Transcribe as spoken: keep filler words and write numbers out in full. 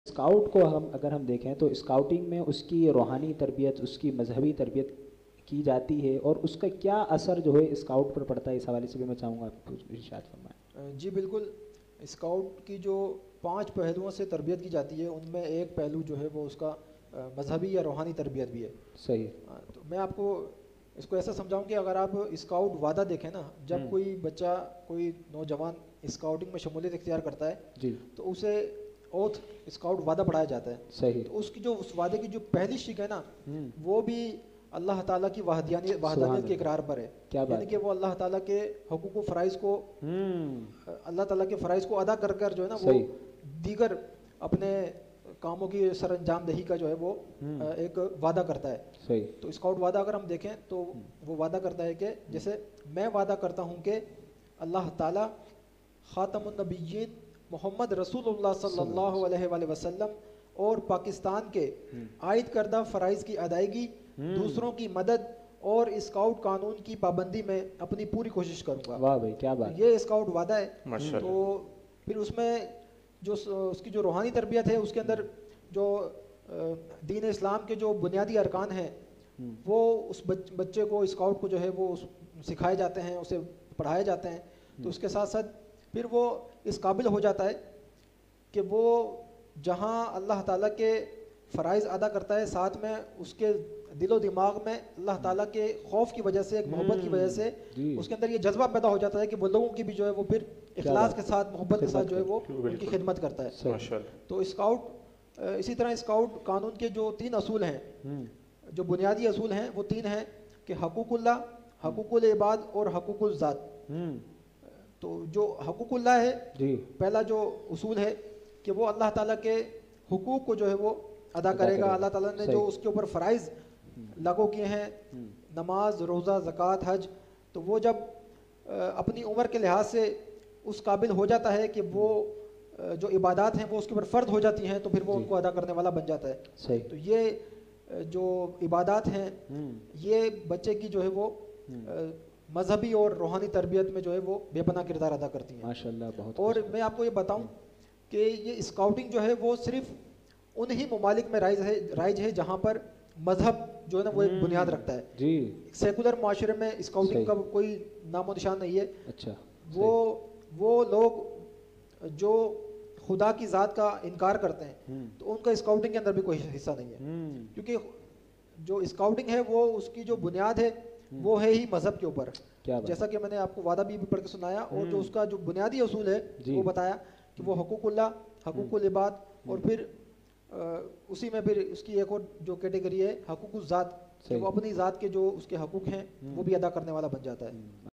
Scout کو ہم اگر ہم دیکھیں تو اسکاؤٹنگ میں اس کی روحانی تربیت، اس کی مذہبی تربیت کی جاتی ہے، اور اس کا کیا اثر جو ہے اسکاؤٹ پر پڑتا ہے، اس حوالے سے بھی میں چاہوں گا آپ ارشاد فرمائیں۔ جی بالکل، اسکاؤٹ کی جو پانچ پہلوؤں سے تربیت کی جاتی ہے ان میں ایک پہلو جو ہے وہ اس کا مذہبی یا روحانی تربیت بھی ہے۔ صحیح۔ تو میں آپ کو اس کو ایسا سمجھاؤں کہ اگر آپ اسکاؤٹ وعدہ دیکھیں نا، جب کوئی بچہ، کوئی نوجوان اسکاؤٹنگ میں شمولیت اختیار کرتا ہے جی تو اسے اوتھ اسکاؤٹ وعدہ پڑھایا جاتا ہے۔ صحیح۔ تو اس کی جو اس وعدے کی جو پہلی شق ہے نا، وہ بھی اللہ تعالیٰ کی وحدانیت وحدانیت کے اقرار پر ہے، یعنی کہ وہ اللہ تعالیٰ کے حقوق و فرائض کو اللہ تعالیٰ کے فرائض کو ادا کر کر جو ہے نا وہ دیگر اپنے کاموں کی سر انجام دہی کا جو ہے وہ ایک وعدہ کرتا ہے۔ صحیح۔ تو اسکاؤٹ وعدہ اگر ہم دیکھیں تو وہ وعدہ کرتا ہے کہ جیسے میں وعدہ کرتا ہوں کہ اللہ تعالیٰ خاتم النبیین محمد رسول اللہ صلی اللہ علیہ وآلہ وسلم اور پاکستان کے عائد کردہ فرائض کی ادائیگی، دوسروں کی مدد اور اسکاؤٹ قانون کی پابندی میں اپنی پوری کوشش کروں گا۔ واہ بھائی کیا بات۔ یہ اسکاؤٹ وعدہ ہے۔ تو پھر اس میں جو اس کی جو روحانی تربیت ہے، اس کے اندر جو دین اسلام کے جو بنیادی ارکان ہیں وہ اس بچے کو، اسکاؤٹ کو جو ہے وہ سکھائے جاتے ہیں، اسے پڑھائے جاتے ہیں۔ تو اس کے ساتھ ساتھ پھر وہ اس قابل ہو جاتا ہے کہ وہ جہاں اللہ تعالیٰ کے فرائض ادا کرتا ہے، ساتھ میں اس کے دل و دماغ میں اللہ تعالیٰ کے خوف کی وجہ سے، ایک محبت کی وجہ سے اس کے اندر یہ جذبہ پیدا ہو جاتا ہے کہ وہ لوگوں کی بھی جو ہے وہ پھر اخلاص کے ساتھ، محبت کے ساتھ جو ہے وہ ان کی خدمت کرتا ہے۔ تو اسکاؤٹ اسی طرح اسکاؤٹ قانون کے جو تین اصول ہیں، جو بنیادی اصول ہیں وہ تین ہیں کہ حقوق اللہ، حقوق العباد اور حقوق الذات۔ تو جو حقوق اللہ ہے، پہلا جو اصول ہے کہ وہ اللہ تعالیٰ کے حقوق کو جو ہے وہ ادا کرے گا۔ اللہ تعالیٰ نے جو اس کے اوپر فرائض لاگو کیے ہیں، نماز، روزہ، زکوٰۃ، حج، تو وہ جب اپنی عمر کے لحاظ سے اس قابل ہو جاتا ہے کہ وہ جو عبادات ہیں وہ اس کے اوپر فرض ہو جاتی ہیں، تو پھر وہ ان کو ادا کرنے والا بن جاتا ہے۔ تو یہ جو عبادات ہیں یہ بچے کی جو ہے وہ مذہبی اور روحانی تربیت میں جو ہے وہ بے پناہ کردار ادا کرتی ہیں۔ ماشاءاللہ بہت۔ اور میں آپ کو یہ بتاؤں کہ یہ اسکاؤٹنگ جو ہے وہ صرف انہی ممالک میں رائج ہے رائج ہے جہاں پر مذہب جو ہے نا وہ ایک بنیاد رکھتا ہے۔ جی۔ سیکولر معاشرے میں اسکاؤٹنگ کا کوئی نام و نشان نہیں ہے۔ اچھا۔ وہ وہ لوگ جو خدا کی ذات کا انکار کرتے ہیں تو ان کا اسکاؤٹنگ کے اندر بھی کوئی حصہ نہیں ہے، کیونکہ جو اسکاؤٹنگ ہے وہ اس کی جو بنیاد ہے وہ ہے ہی مذہب کے اوپر، جیسا کہ میں نے آپ کو وعدہ بھی پڑھ کے سنایا، اور جو اس کا جو بنیادی اصول ہے وہ بتایا کہ وہ حقوق اللہ، حقوق العباد، اور پھر اسی میں پھر اس کی ایک اور جو کیٹیگری ہے حقوق الذات، کہ وہ اپنی ذات کے جو اس کے حقوق ہیں وہ بھی ادا کرنے والا بن جاتا ہے۔